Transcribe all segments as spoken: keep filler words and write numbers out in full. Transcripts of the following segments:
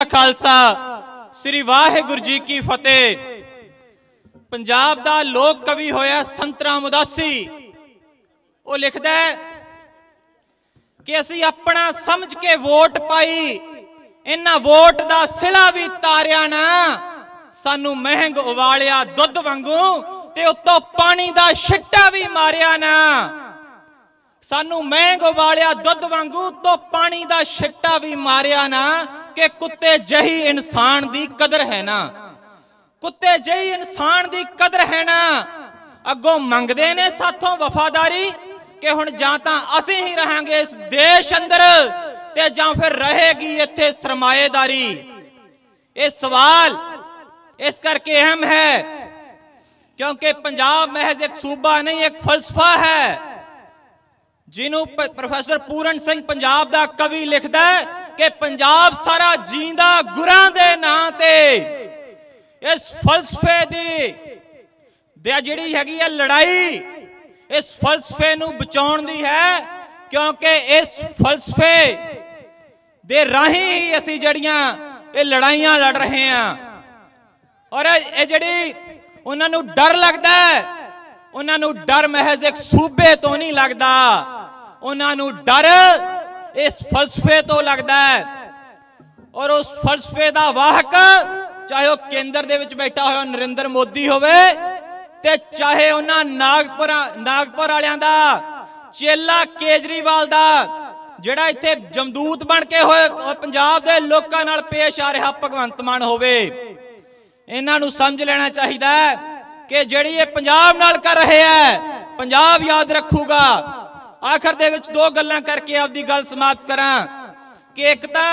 खालसा श्री वाहिगुरू जी की फतेह। पंजाब दा लोक कवि होया संत राम उदासी, वो लिखदा है कि असी अपना समझ के वोट पाई, इन्हां वोट दा सिला भी तारिया ना, सानू महंग उबालिया दुध वांगू ते उत्तों पानी दा छिट्टा भी मारिया ना। सानू महंग उबालिया दुध वांगू तो पानी दा छिट्टा भी मारिया ना, कि कुत्ते जही इंसान दी कदर है ना, कुत्ते जही इंसान दी कदर है ना। अगों मंगदे ने साथों वफादारी कि हुण जां तां असीं ही रहांगे इस देश अंदर ते जां फिर रहेगी इत्थे सरमाएदारी। ये सवाल इस करके अहम है क्योंकि पंजाब महज एक सूबा नहीं, एक फलसफा है। जिन्हों प्रोफेसर पूरन सिंह पंजाब दा कवि लिखदा है कि पंजाब सारा जींदा गुरां दे नां ते। इस फलसफे दी जिहड़ी हैगी है लड़ाई, इस फलसफे नूं बचाउण दी है, क्योंकि इस फलसफे दे राही ही असीं जड़ियां ये लड़ाइयां लड़ रहे हैं। और ये जिहड़ी उन्हां नूं डर लगदा है, उन्हां नूं डर महज एक सूबे तो नहीं लगदा, उन्हां नूं डर इस फलसफे तो लगदा है। और उस फलसफे दा वाहक चाहे वह केंद्र दे विच बैठा होया नरेंद्र मोदी होवे ते चाहे उन्हां नागपुर नागपुर वालियां दा चेला केजरीवाल दा जिहड़ा इत्थे जमदूत बन के होए पंजाब दे लोकां नाल पेश आ रहा भगवंत मान होवे। इन्हां नूं समझ लेना चाहिदा है कि जिहड़ी ये पंजाब नाल कर रहे हैं पंजाब याद रखूगा। आखिर दे विच दो गल्लां करके आपदी गल समाप्त करां कि एक तां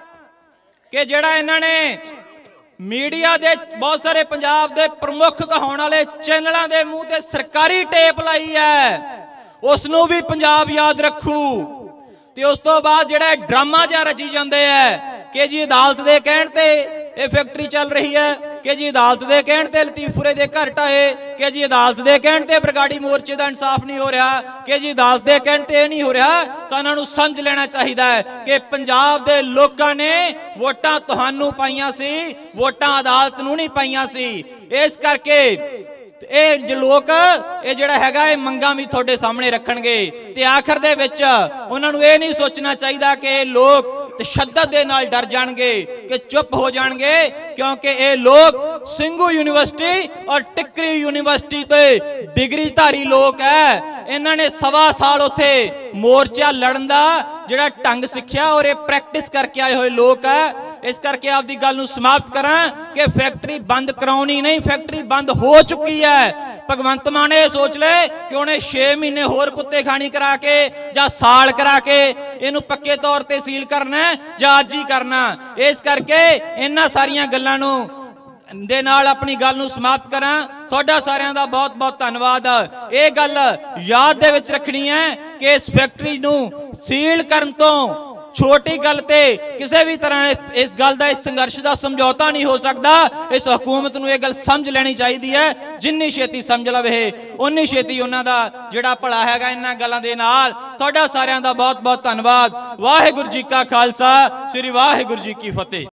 कि जिहड़ा इन्हां ने मीडिया दे बहुत सारे पंजाब दे प्रमुख कहाउण वाले चैनलों के मूँह ते सरकारी टेप लाई है, उसनूं भी पंजाब याद रखू। ते उस तो बाद जिहड़ा ड्रामा जिहा रची जांदे है कि जी अदालत दे कहण ते ये फैक्ट्री चल रही है, कि जी अदालत दे कहण ते लतीफपुरे दे घर ढाए, कि जी अदालत दे कहण ते बरगाड़ी मोर्चे का इंसाफ नहीं हो रहा, कि जी अदालत दे कहण ते नहीं हो रहा। तो उन्हां नूं समझ लेना चाहिदा है कि पंजाब दे लोकां ने वोटां तुहानूं पाईयां सी, वोटां अदालत नूं नहीं पाईयां सी। इस करके ये जो लोग ये जिहड़ा हैगा ये मंगां भी तुहाडे सामने रखणगे ते आखिर दे विच उन्हां नूं ये नहीं सोचना चाहिदा कि लोग तशद्दद दे नाल डर जाणगे कि चुप हो जाणगे, क्योंकि ये लोग सिंघू यूनिवर्सिटी और टिकरी यूनिवर्सिटी ते डिग्रीधारी लोग है। इन्हां ने सवा साल उत्थे मोर्चा लड़न दा जिहड़ा ढंग सिक्ख्या और ये प्रैक्टिस करके आए हुए लोग है। इस करके आपदी गल नूं समाप्त करां कि फैक्ट्री बंद कराउणी नहीं, फैक्ट्री बंद हो चुकी है। भगवंत मान ये सोच ले कि उन्हें छे महीने होर कुत्ते खानी करा के जां साल करा के इनू पक्के तौर ते सील करना जां अज ही करना। इस करके इन्हां सारियां गल्लां नूं दे नाल अपनी गल नूं समाप्त करां। तुहाडा सारियां दा बहुत बहुत धन्नवाद। ये गल याद दे विच रखनी है कि इस फैक्ट्री नूं सील करन तों छोटी गल ते किसी भी तरह इस गल का इस संघर्ष का समझौता नहीं हो सकता। इस हुकूमत नूं यह गल समझ लेनी चाहिए है, जिन्नी छेती समझ लवे उन्नी छेती उन्हां दा जिहड़ा भला हैगा इन्हां गल्लां दे नाल। तुहाडा सारियां दा बहुत बहुत धन्नवाद। वाहिगुरू जी का खालसा श्री वाहिगुरू जी की फतेह।